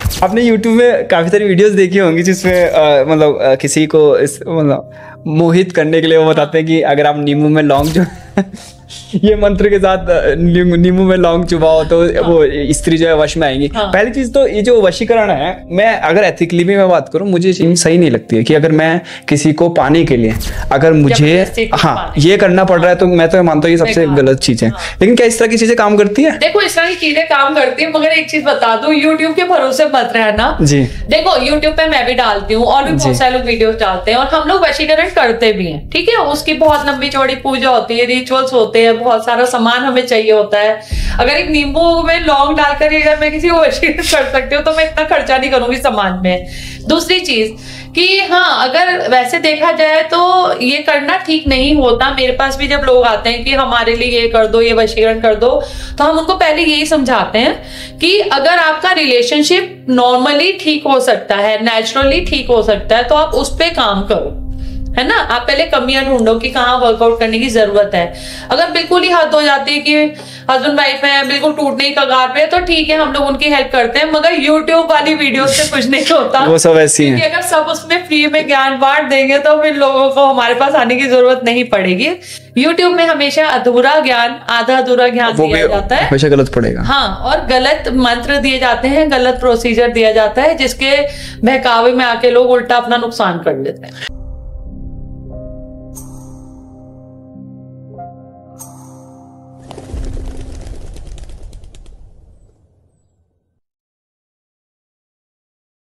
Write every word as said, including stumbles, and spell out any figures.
आपने YouTube में काफी सारी वीडियोस देखी होंगी जिसमें मतलब किसी को इस मतलब मोहित करने के लिए वो बताते हैं कि अगर आप नींबू में लौंग जो ये मंत्र के साथ नींबू में लौंग चुबाओ तो हाँ। वो स्त्री जो है वश में आएंगी। हाँ। पहली चीज तो ये जो वशीकरण है, मैं अगर एथिकली भी मैं बात करूं, मुझे सही नहीं लगती है कि अगर मैं किसी को पाने के लिए अगर मुझे हाँ ये करना पड़ रहा है तो मैं तो मानता हूँ ये सबसे गलत चीज है। लेकिन क्या इस तरह की चीजें काम करती है? देखो इस तरह की चीजें काम करती है, मगर एक चीज बता दूं, यूट्यूब के भरोसे मत रहना जी। देखो यूट्यूब पे मैं भी डालती हूँ और भी बहुत सारे लोग वीडियो डालते हैं और हम लोग वशीकरण करते भी हैं, ठीक है। उसकी बहुत लंबी चौड़ी पूजा होती है, रिचुअल्स होते हैं, बहुत सारा सामान हमें चाहिए होता है। अगर एक नींबू में लौंग डालकर अगर मैं किसी को वशीकरण कर सकती हूँ तो मैं इतना खर्चा नहीं करूंगी सामान में। दूसरी चीज कि हाँ अगर वैसे देखा जाए तो ये करना ठीक नहीं होता। मेरे पास भी जब लोग आते हैं कि हमारे लिए ये कर दो, ये वशीकरण कर दो, तो हम उनको पहले यही समझाते हैं कि अगर आपका रिलेशनशिप नॉर्मली ठीक हो सकता है, नेचुरली ठीक हो सकता है, तो आप उस पर काम करो, है ना। आप पहले कमियां ढूंढो कि कहाँ वर्कआउट करने की जरूरत है। अगर बिल्कुल ही हद हो जाती है कि हस्बैंड वाइफ है बिल्कुल टूटने की कगार पे, तो ठीक है हम लोग उनकी हेल्प करते हैं, मगर यूट्यूब वाली वीडियो से कुछ नहीं होता। वो सब ऐसी हैं। अगर सब उसमें फ्री में ज्ञान बांट देंगे तो फिर लोगों को हमारे पास आने की जरूरत नहीं पड़ेगी। यूट्यूब में हमेशा अधूरा ज्ञान, आधा अधूरा ज्ञान दिया जाता है, हमेशा गलत पड़ेगा। हाँ, और गलत मंत्र दिए जाते हैं, गलत प्रोसीजर दिया जाता है, जिसके बहकावे में आके लोग उल्टा अपना नुकसान कर लेते हैं।